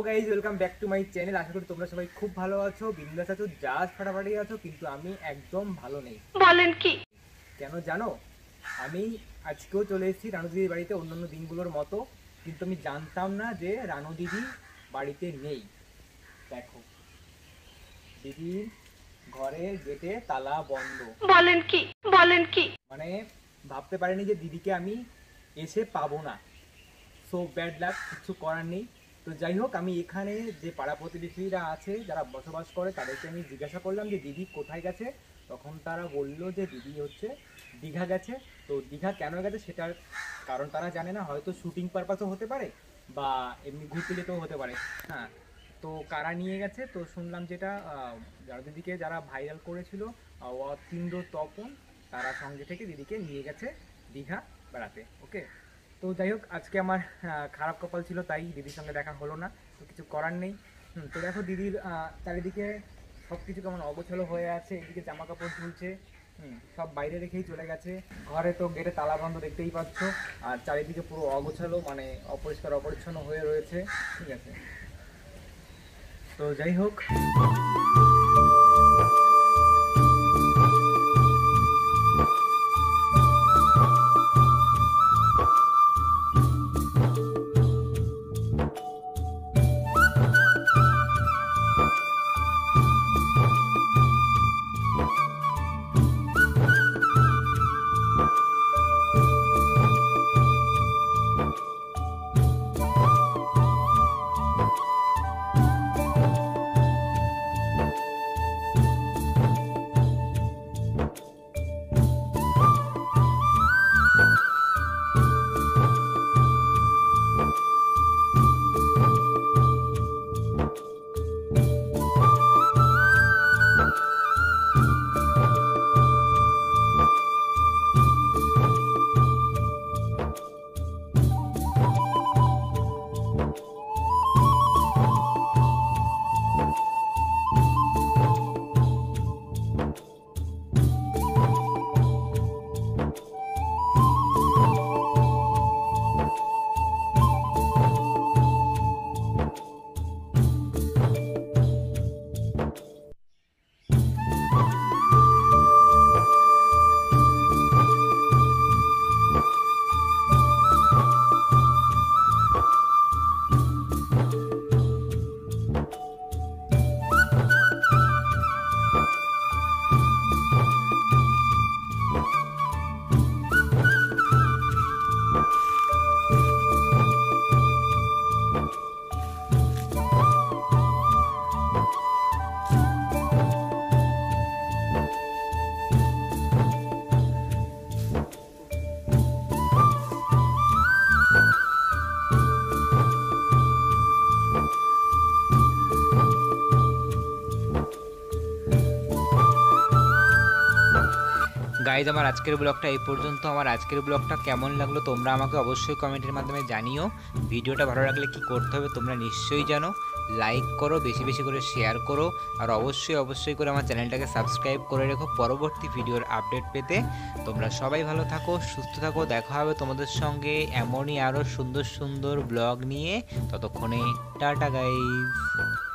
Guys welcome back to my channel. আশা করি তোমরা সবাই খুব ভালো আছো, বিন্দাস আছো, জাস্ট ফাটাফাটি আছো। কিন্তু আমি একদম ভালো নেই। বলেন কি? কেন জানো? আমি আজকেও চলে এসেছি রানু দিদির বাড়িতে অন্যান্য দিনগুলোর মতো, কিন্তু আমি জানতাম না যে রানু দিদি বাড়িতে নেই। দেখো, দিদির ঘরের গেটে তালা বন্ধ। বলেন কি? বলেন কি? মানে ভাবতে পারিনি যে দিদিকে আমি এসে পাবো না। সো ব্যাড লাক, কিছু করার নেই। তো যাই হোক, আমি এখানে যে পাড়া প্রতিবেশীরা আছে যারা বসবাস করে তাদেরকে আমি জিজ্ঞাসা করলাম যে দিদি কোথায় গেছে। তখন তারা বললো যে দিদি হচ্ছে দীঘা গেছে। তো দীঘা কেন গেছে সেটার কারণ তারা জানে না, হয়তো শুটিং পারপাসও হতে পারে বা এমনি ঘুরতে যেতেও হতে পারে। হ্যাঁ, তো কারা নিয়ে গেছে তো শুনলাম যেটা যারা দিদিকে যারা ভাইরাল করেছিল অতীন্দ্র তপন, তারা সঙ্গে থেকে দিদিকে নিয়ে গেছে দীঘা বেড়াতে। ওকে, তো যাই হোক, আজকে আমার খারাপ কপাল ছিল, তাই দিদির সঙ্গে দেখা হলো না। তো কিছু করার নেই। তো দেখো দিদির চারিদিকে সব কিছু কেমন অগোছালো হয়ে আছে। এদিকে জামা কাপড় ঝুলছে, সব বাইরে রেখেই চলে গেছে। ঘরে তো গেটে তালা বন্ধ, দেখতেই পাচ্ছ। আর চারিদিকে পুরো অগোছালো, মানে অপরিষ্কার অপরিচ্ছন্ন হয়ে রয়েছে। ঠিক আছে, তো যাই হোক, গাইজ আমার আজকের ব্লগটা এই পর্যন্ত। আমার আজকের ব্লগটা কেমন লাগলো তোমরা আমাকে অবশ্যই কমেন্টের মাধ্যমে জানিও। ভিডিওটা ভালো লাগলে কি করতে হবে তোমরা নিশ্চয়ই জানো। লাইক করো, বেশি বেশি করে শেয়ার করো, আর অবশ্যই করে আমার চ্যানেলটাকে সাবস্ক্রাইব করে রেখো পরবর্তী ভিডিওর আপডেট পেতে। তোমরা সবাই ভালো থাকো, সুস্থ থাকো। দেখা হবে তোমাদের সঙ্গে এমনই আরও সুন্দর সুন্দর ব্লগ নিয়ে। ততক্ষণে টাটা গাইজ।